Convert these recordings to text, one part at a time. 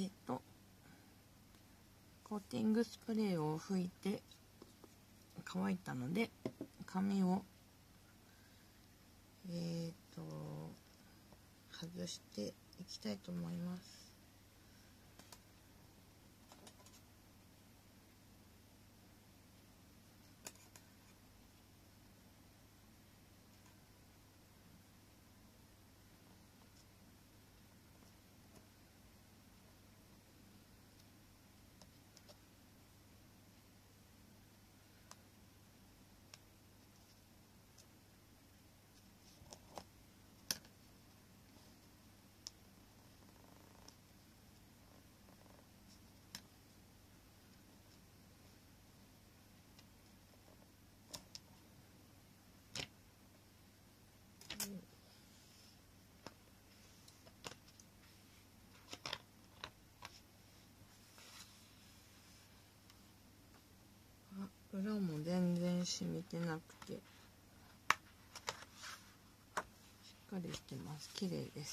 コーティングスプレーを拭いて乾いたので紙を外していきたいと思います。裏も全然染みてなくてしっかりしてます。綺麗です。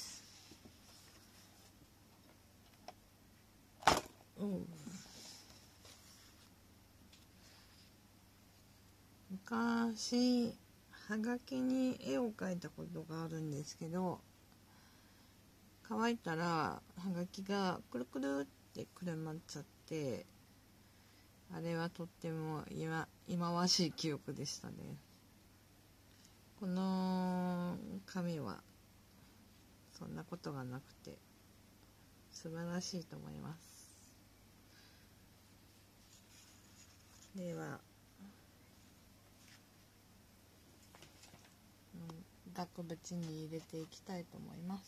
昔はがきに絵を描いたことがあるんですけど、乾いたらはがきがくるくるってくるまっちゃって、あれはとっても忌まわしい記憶でしたね。この紙はそんなことがなくて素晴らしいと思います。では、額縁に入れていきたいと思います。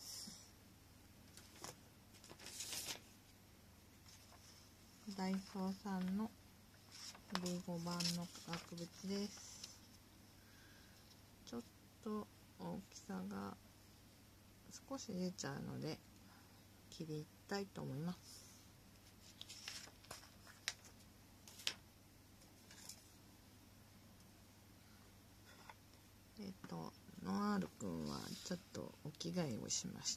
ダイソーさんの B5 番の額縁です。ちょっと大きさが少し出ちゃうので切りたいと思います。ノアールくんはちょっとお着替えをしました。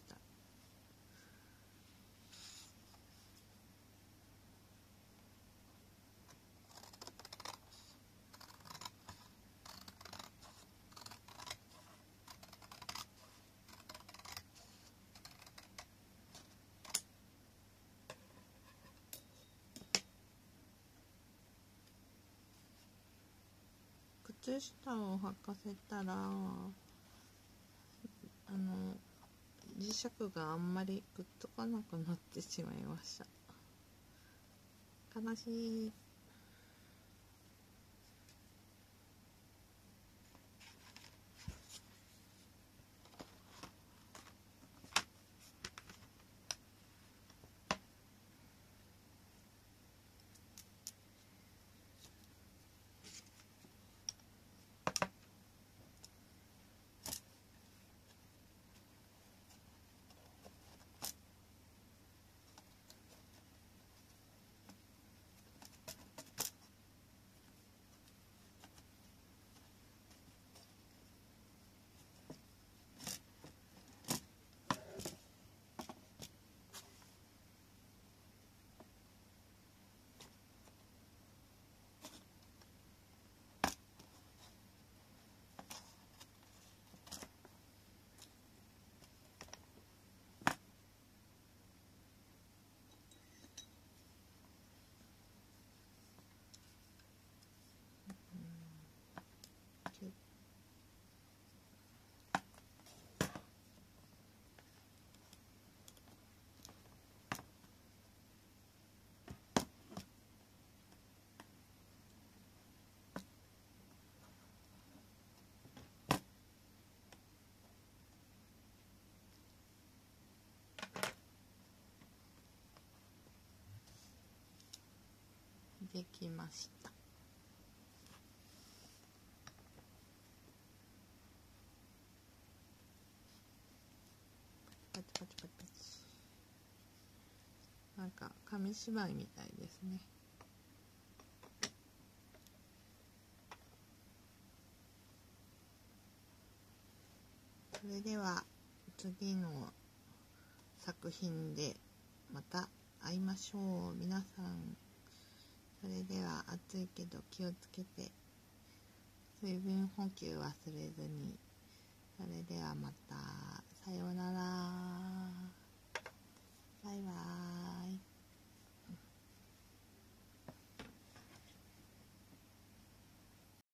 靴下を履かせたら磁石があんまりくっつかなくなってしまいました。悲しい。できました。パチパチパチパチ。なんか紙芝居みたいですね。それでは次の作品でまた会いましょう。皆さん、それでは暑いけど気をつけて、水分補給忘れずに。それではまた。